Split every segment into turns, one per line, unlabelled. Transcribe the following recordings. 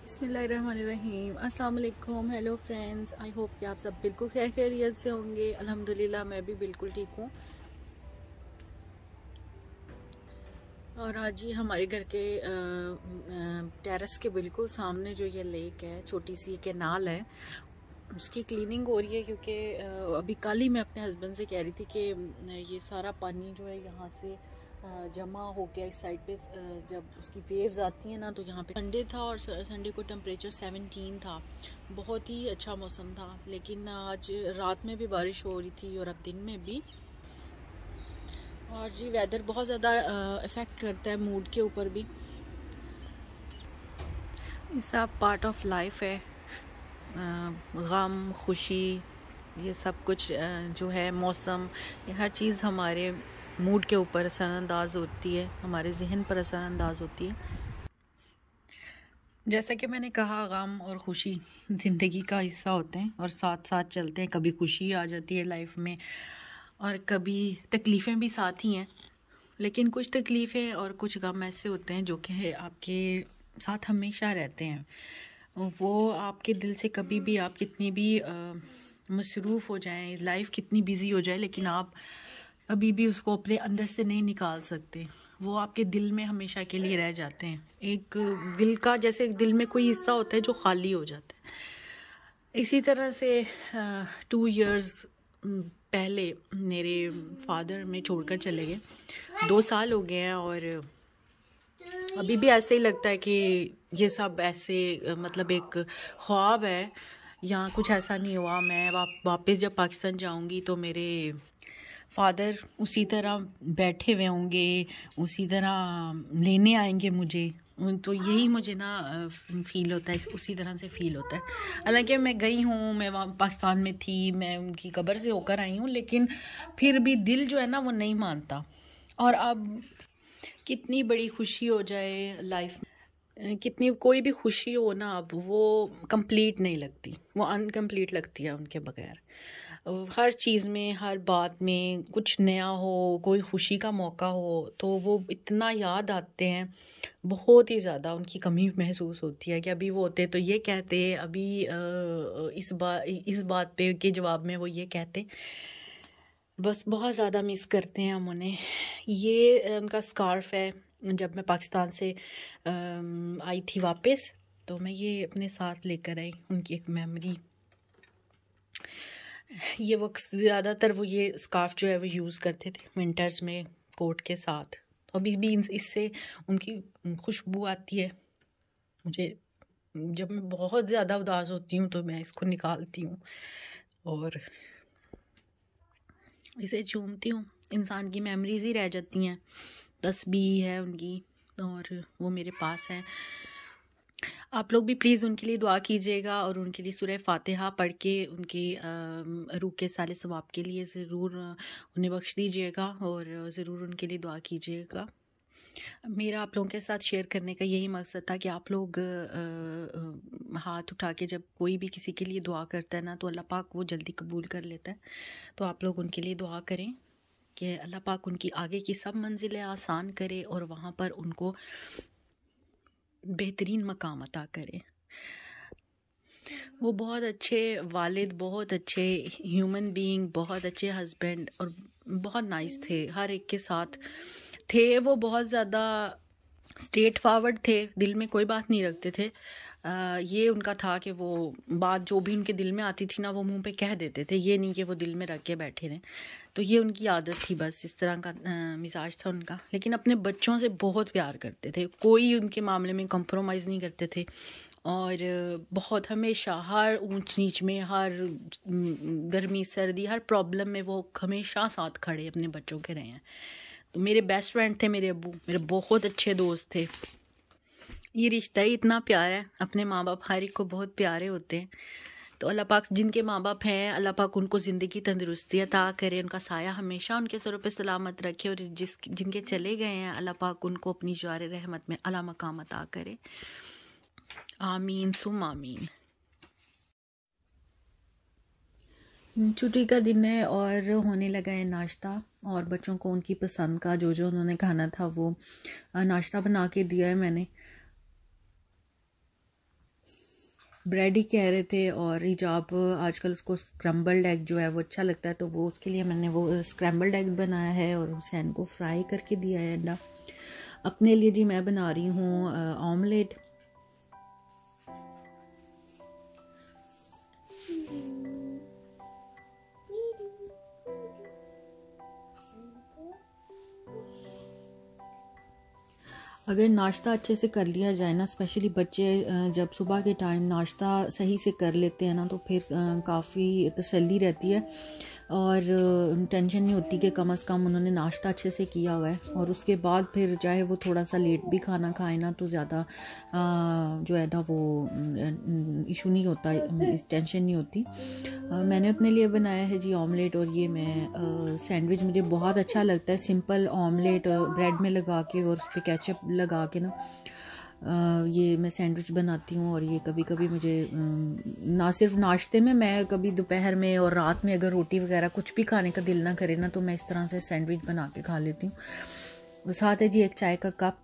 बिस्मिल्लाहिर्रहमानिर्रहीम, अस्सलाम वालेकुम। हेलो फ्रेंड्स, आई होप कि आप सब बिल्कुल खैरियत से होंगे। अल्हम्दुलिल्लाह मैं भी बिल्कुल ठीक हूँ। और आज ही हमारे घर के टेरेस के बिल्कुल सामने जो ये लेक है, छोटी सी कैनाल है, उसकी क्लीनिंग हो रही है। क्योंकि अभी कल ही मैं अपने हस्बैंड से कह रही थी कि ये सारा पानी जो है यहाँ से जमा हो गया इस साइड पे। जब उसकी वेव्स आती हैं ना, तो यहाँ पे संडे था और संडे को टेम्परेचर 17 था। बहुत ही अच्छा मौसम था। लेकिन आज रात में भी बारिश हो रही थी और अब दिन में भी। और जी वेदर बहुत ज़्यादा इफ़ेक्ट करता है मूड के ऊपर भी। ये सब पार्ट ऑफ लाइफ है। गम, खुशी, ये सब कुछ जो है, मौसम, ये हर चीज़ हमारे मूड के ऊपर असरअंदाज होती है, हमारे जहन पर असरअंदाज होती है। जैसा कि मैंने कहा, गम और खुशी ज़िंदगी का हिस्सा होते हैं और साथ साथ चलते हैं। कभी खुशी आ जाती है लाइफ में और कभी तकलीफ़ें भी साथ ही हैं। लेकिन कुछ तकलीफ़ें और कुछ गम ऐसे होते हैं जो कि आपके साथ हमेशा रहते हैं। वो आपके दिल से कभी भी, आप कितनी भी मसरूफ़ हो जाएं, लाइफ कितनी बिज़ी हो जाए, लेकिन आप अभी भी उसको अपने अंदर से नहीं निकाल सकते। वो आपके दिल में हमेशा के लिए रह जाते हैं। एक दिल का, जैसे दिल में कोई हिस्सा होता है जो खाली हो जाता है। इसी तरह से 2 इयर्स पहले मेरे फादर में छोड़कर चले गए। 2 साल हो गए हैं और अभी भी ऐसे ही लगता है कि ये सब ऐसे मतलब एक ख्वाब है या कुछ ऐसा नहीं हुआ। मैं वापस जब पाकिस्तान जाऊंगी तो मेरे फादर उसी तरह बैठे हुए होंगे, उसी तरह लेने आएंगे मुझे। तो यही मुझे ना फ़ील होता है, उसी तरह से फ़ील होता है। हालांकि मैं गई हूँ, मैं वहाँ पाकिस्तान में थी, मैं उनकी कब्र से होकर आई हूँ, लेकिन फिर भी दिल जो है ना वो नहीं मानता। और अब कितनी बड़ी खुशी हो जाए लाइफ में, कितनी कोई भी खुशी हो ना, अब वो कंप्लीट नहीं लगती, वो अनकम्प्लीट लगती है उनके बगैर। हर चीज़ में, हर बात में कुछ नया हो, कोई खुशी का मौका हो तो वो इतना याद आते हैं, बहुत ही ज़्यादा उनकी कमी महसूस होती है कि अभी वो होते तो ये कहते, अभी इस बात पे के जवाब में वो ये कहते। बस बहुत ज़्यादा मिस करते हैं हम उन्हें। ये उनका स्कार्फ है। जब मैं पाकिस्तान से आई थी वापस, तो मैं ये अपने साथ लेकर आई, उनकी एक मेमोरी। ये वो ज़्यादातर वो ये स्कार्फ जो है वो यूज़ करते थे विंटर्स में कोट के साथ। अभी भी इससे उनकी खुशबू आती है मुझे। जब मैं बहुत ज़्यादा उदास होती हूँ तो मैं इसको निकालती हूँ और इसे चूमती हूँ। इंसान की मेमोरीज ही रह जाती हैं, तस्बीह है उनकी और वो मेरे पास है। आप लोग भी प्लीज़ उनके लिए दुआ कीजिएगा और उनके लिए सूरह फातिहा पढ़ के उनकी रूह के साले सवाब के लिए ज़रूर उन्हें बख्श दीजिएगा और ज़रूर उनके लिए दुआ कीजिएगा। मेरा आप लोगों के साथ शेयर करने का यही मकसद था कि आप लोग हाथ उठा के जब कोई भी किसी के लिए दुआ करता है ना, तो अल्लाह पाक वो जल्दी कबूल कर लेता है। तो आप लोग उनके लिए दुआ करें कि अल्लाह पाक उनकी आगे की सब मंजिलें आसान करे और वहाँ पर उनको बेहतरीन मकाम अता करे। वो बहुत अच्छे वालिद, बहुत अच्छे ह्यूमन बीइंग, बहुत अच्छे हस्बैंड और बहुत नाइस थे, हर एक के साथ थे। वो बहुत ज़्यादा स्ट्रेट फॉरवर्ड थे, दिल में कोई बात नहीं रखते थे। ये उनका था कि वो बात जो भी उनके दिल में आती थी ना, वो मुंह पे कह देते थे, ये नहीं कि वो दिल में रख के बैठे रहें। तो ये उनकी आदत थी, बस इस तरह का मिजाज था उनका। लेकिन अपने बच्चों से बहुत प्यार करते थे, कोई उनके मामले में कंप्रोमाइज़ नहीं करते थे और बहुत हमेशा हर ऊंच नीच में, हर गर्मी सर्दी, हर प्रॉब्लम में वो हमेशा साथ खड़े अपने बच्चों के रहे हैं। तो मेरे बेस्ट फ्रेंड थे मेरे अब्बू, मेरे बहुत अच्छे दोस्त थे। ये रिश्ता ही इतना प्यारा है, अपने माँ बाप हर एक को बहुत प्यारे होते हैं। तो अल्लाह पाक जिनके माँ बाप हैं, अल्लाह पाक उनको ज़िंदगी तंदुरुस्ती अता करे, उनका साया हमेशा उनके सरों पे सलामत रखे और जिनके चले गए हैं अल्लाह पाक उनको अपनी जार रहमत में अला मकाम अता करे। आमीन सुम आमीन। छुट्टी का दिन है और होने लगा है नाश्ता, और बच्चों को उनकी पसंद का जो जो उन्होंने खाना था वो नाश्ता बना के दिया है मैंने। ब्रेड ही कह रहे थे, और हिजाब आजकल उसको स्क्रम्बल्ड एग जो है वो अच्छा लगता है, तो वो उसके लिए मैंने वो स्क्रम्बल्ड एग बनाया है और हुसैन को फ्राई करके दिया है अंडा। अपने लिए जी मैं बना रही हूँ ऑमलेट। अगर नाश्ता अच्छे से कर लिया जाए ना, स्पेशली बच्चे जब सुबह के टाइम नाश्ता सही से कर लेते हैं ना, तो फिर काफ़ी तसल्ली रहती है और टेंशन नहीं होती कि कम से कम उन्होंने नाश्ता अच्छे से किया हुआ है। और उसके बाद फिर चाहे वो थोड़ा सा लेट भी खाना खाए ना, तो ज़्यादा जो है ना वो इशू नहीं होता, टेंशन नहीं होती। मैंने अपने लिए बनाया है जी ऑमलेट, और ये मैं सैंडविच मुझे बहुत अच्छा लगता है। सिंपल ऑमलेट ब्रेड में लगा के और उस पर केचप लगा के ना ये मैं सैंडविच बनाती हूँ। और ये कभी कभी मुझे ना सिर्फ नाश्ते में, मैं कभी दोपहर में और रात में अगर रोटी वगैरह कुछ भी खाने का दिल ना करे ना, तो मैं इस तरह से सैंडविच बना के खा लेती हूँ। साथ है जी एक चाय का कप।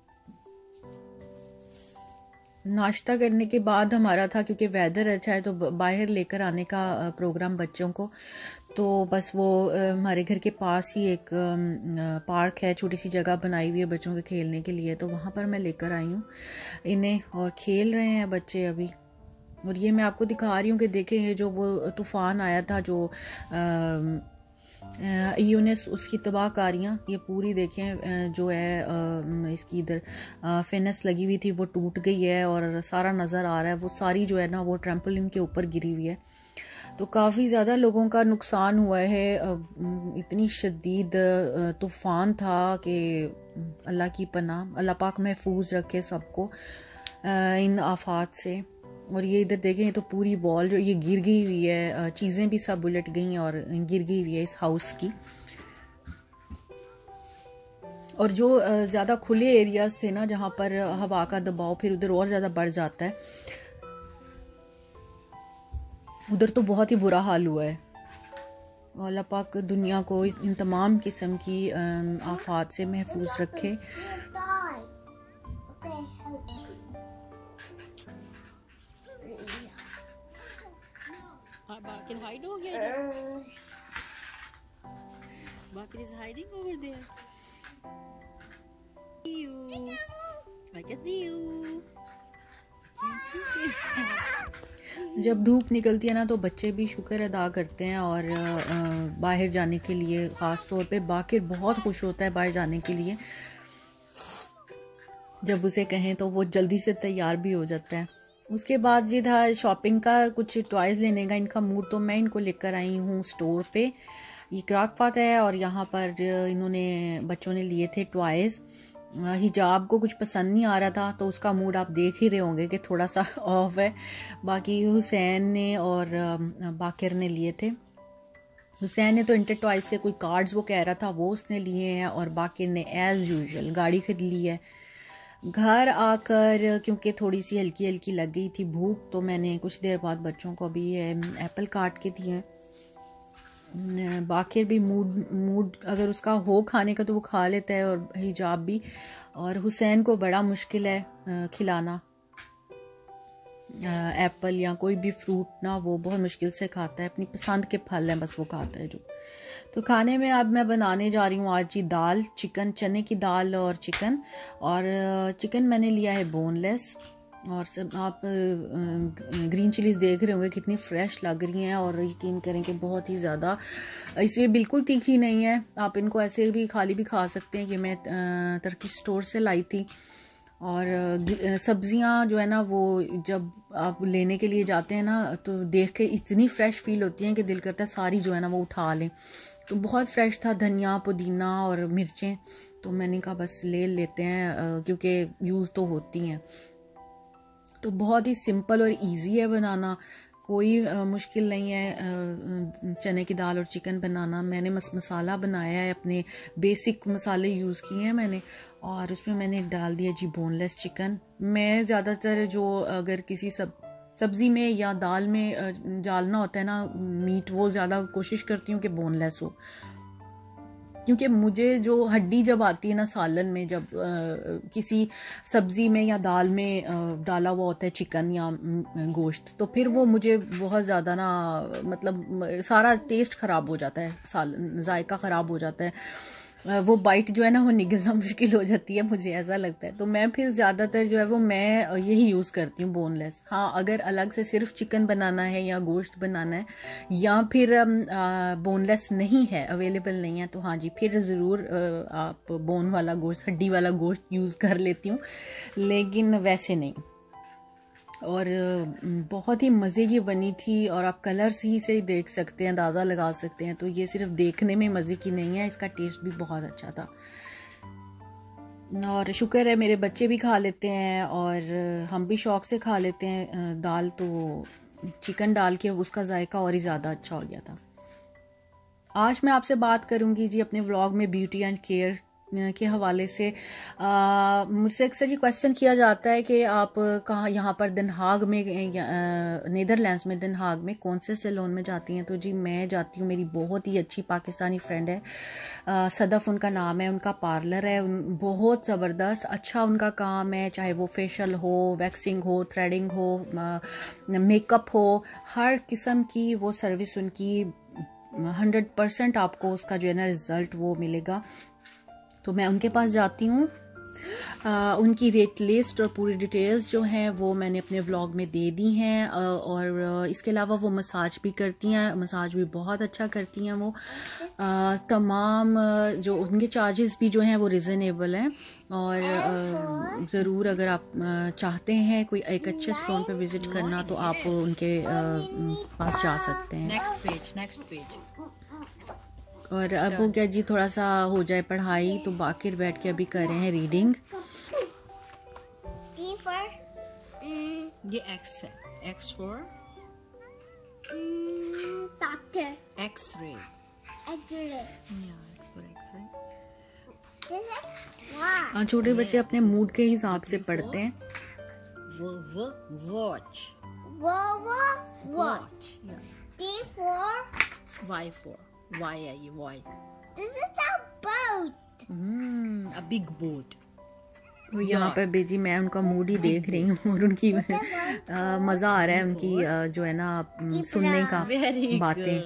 नाश्ता करने के बाद हमारा था, क्योंकि वेदर अच्छा है, तो बाहर लेकर आने का प्रोग्राम बच्चों को। तो बस वो हमारे घर के पास ही एक पार्क है, छोटी सी जगह बनाई हुई है बच्चों के खेलने के लिए, तो वहाँ पर मैं लेकर आई हूँ इन्हें, और खेल रहे हैं बच्चे अभी। और ये मैं आपको दिखा रही हूँ कि देखे है जो वो तूफ़ान आया था, जो यूनिस, उसकी तबाहकारियाँ ये पूरी देखें। जो है इसकी इधर फेनस लगी हुई थी वो टूट गई है और सारा नज़र आ रहा है, वो सारी जो है ना वो ट्रैम्पोलिन के ऊपर गिरी हुई है। तो काफ़ी ज़्यादा लोगों का नुकसान हुआ है। इतनी शदीद तूफ़ान था कि अल्लाह की पनाह, अल्लाह पाक महफूज रखे सबको इन आफात से। और ये इधर देखें तो पूरी वॉल जो ये गिर गई हुई है, चीज़ें भी सब उलट गई हैं और गिर गई हुई है इस हाउस की। और जो ज़्यादा खुले एरियाज थे ना, जहाँ पर हवा का दबाव फिर उधर और ज़्यादा बढ़ जाता है, उधर तो बहुत ही बुरा हाल हुआ है। अल्लाह पाक दुनिया को इन तमाम किस्म की आफात से महफूज रखे। Bakir hide हो गया इधर। Bakir is hiding over there. See you. I can see you. जब धूप निकलती है ना, तो बच्चे भी शुक्र अदा करते हैं और बाहर जाने के लिए ख़ास तौर पे बाकिर बहुत खुश होता है बाहर जाने के लिए। जब उसे कहें तो वो जल्दी से तैयार भी हो जाता है। उसके बाद ये था शॉपिंग का, कुछ टॉयज़ लेने का इनका मूड, तो मैं इनको लेकर आई हूँ स्टोर पे। ये क्राकपात है और यहाँ पर इन्होंने बच्चों ने लिए थे टॉयज़। हिजाब को कुछ पसंद नहीं आ रहा था, तो उसका मूड आप देख ही रहे होंगे कि थोड़ा सा ऑफ है। बाकी हुसैन ने और बाकिर ने लिए थे। हुसैन ने तो इंटर टॉयज से कोई कार्ड्स वो कह रहा था वो उसने लिए हैं, और बाकिर ने एज़ यूजुअल गाड़ी खरीद ली है। घर आकर क्योंकि थोड़ी सी हल्की हल्की लग गई थी भूख, तो मैंने कुछ देर बाद बच्चों को अभी एप्पल काट के दिए। बाकिर भी मूड अगर उसका हो खाने का तो वो खा लेता है, और हिजाब भी। और हुसैन को बड़ा मुश्किल है खिलाना एप्पल या कोई भी फ्रूट ना, वो बहुत मुश्किल से खाता है। अपनी पसंद के फल हैं बस वो खाता है जो। तो खाने में अब मैं बनाने जा रही हूँ आज जी दाल, चिकन, चने की दाल और चिकन। और चिकन मैंने लिया है बोनलेस, और सब आप ग्रीन चिलीज़ देख रहे होंगे कितनी फ्रेश लग रही हैं, और यकीन करें कि बहुत ही ज़्यादा, इसमें बिल्कुल तीखी नहीं है। आप इनको ऐसे भी खाली भी खा सकते हैं। ये मैं टर्की स्टोर से लाई थी। और सब्जियां जो है ना, वो जब आप लेने के लिए जाते हैं ना, तो देख के इतनी फ्रेश फील होती हैं कि दिल करता है सारी जो है ना वो उठा लें। तो बहुत फ्रेश था, धनिया, पुदीना और मिर्चें, तो मैंने कहा बस ले लेते हैं क्योंकि यूज़ तो होती हैं। तो बहुत ही सिंपल और इजी है बनाना, कोई मुश्किल नहीं है चने की दाल और चिकन बनाना। मैंने मसाला बनाया है, अपने बेसिक मसाले यूज़ किए हैं मैंने, और उसमें मैंने डाल दिया जी बोनलेस चिकन। मैं ज़्यादातर जो अगर किसी सब्ज़ी में या दाल में डालना होता है ना मीट, वो ज़्यादा कोशिश करती हूँ कि बोनलेस हो। क्योंकि मुझे जो हड्डी जब आती है ना सालन में, जब किसी सब्ज़ी में या दाल में डाला हुआ होता है चिकन या गोश्त, तो फिर वो मुझे बहुत ज़्यादा ना, मतलब सारा टेस्ट ख़राब हो जाता है, सालन जायका ख़राब हो जाता है, वो बाइट जो है ना वो निगलना मुश्किल हो जाती है, मुझे ऐसा लगता है। तो मैं फिर ज़्यादातर जो है वो मैं यही यूज़ करती हूँ, बोनलेस। हाँ, अगर अलग से सिर्फ चिकन बनाना है या गोश्त बनाना है या फिर बोनलेस नहीं है, अवेलेबल नहीं है, तो हाँ जी, फिर ज़रूर आप बोन वाला गोश्त, हड्डी वाला गोश्त यूज़ कर लेती हूँ, लेकिन वैसे नहीं। और बहुत ही मज़े की बनी थी, और आप कलर ही से ही देख सकते हैं, अंदाज़ा लगा सकते हैं। तो ये सिर्फ देखने में मज़े की नहीं है, इसका टेस्ट भी बहुत अच्छा था। और शुक्र है मेरे बच्चे भी खा लेते हैं और हम भी शौक़ से खा लेते हैं दाल, तो चिकन डाल के उसका जायका और ही ज़्यादा अच्छा हो गया था। आज मैं आपसे बात करूंगी जी अपने व्लॉग में ब्यूटी एंड केयर के हवाले से। मुझसे अक्सर ये क्वेश्चन किया जाता है कि आप कहाँ, यहाँ पर den Haag में, नीदरलैंड्स में den Haag में कौन से सैलून में जाती हैं? तो जी मैं जाती हूँ, मेरी बहुत ही अच्छी पाकिस्तानी फ्रेंड है, सदफ़ उनका नाम है, उनका पार्लर है, बहुत ज़बरदस्त अच्छा उनका काम है, चाहे वो फेशियल हो, वैक्सिंग हो, थ्रेडिंग हो, मेकअप हो, हर किस्म की वो सर्विस उनकी 100% आपको उसका जो है ना रिज़ल्ट वो मिलेगा। तो मैं उनके पास जाती हूँ। उनकी रेट लिस्ट और पूरी डिटेल्स जो हैं वो मैंने अपने व्लॉग में दे दी हैं, और इसके अलावा वो मसाज भी करती हैं, मसाज भी बहुत अच्छा करती हैं वो। तमाम जो उनके चार्जेस भी जो हैं वो रिजनेबल हैं, और ज़रूर अगर आप चाहते हैं कोई एक अच्छे सैलून पे विज़िट करना तो आप उनके पास जा सकते हैं। Next page. और अब हो गया जी, थोड़ा सा हो जाए पढ़ाई, तो बाकिर बैठ के अभी कर रहे हैं रीडिंग। ये एक्स है, एक्स फॉर डॉक्टर, एक्स-रे, छोटे बच्चे अपने मूड के हिसाब से पढ़ते हैं। Watch, Y for Why are you? Why?
This is a boat.
A big boat. तो यहाँ पर बेजी मैं उनका मूड ही देख रही हूँ, और उनकी मज़ा आ रहा है उनकी जो है ना सुनने का बातें।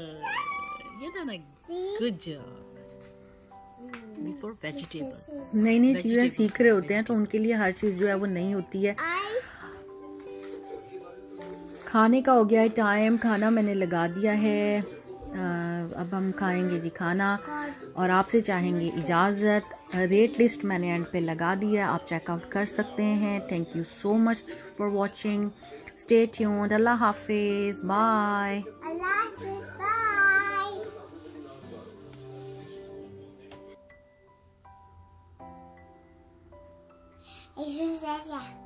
Good job. Before vegetables. नई नई चीज़ें सीख रहे होते हैं, तो उनके लिए हर चीज़ जो है वो नई होती है। खाने का हो गया है टाइम, खाना मैंने लगा दिया है। अब हम खाएंगे जी खाना, और आपसे चाहेंगे इजाज़त। रेट लिस्ट मैंने एंड पे लगा दिया, आप चेकआउट कर सकते हैं। Thank you so much for watching, stay tuned, अल्लाह हाफिज़, बाय।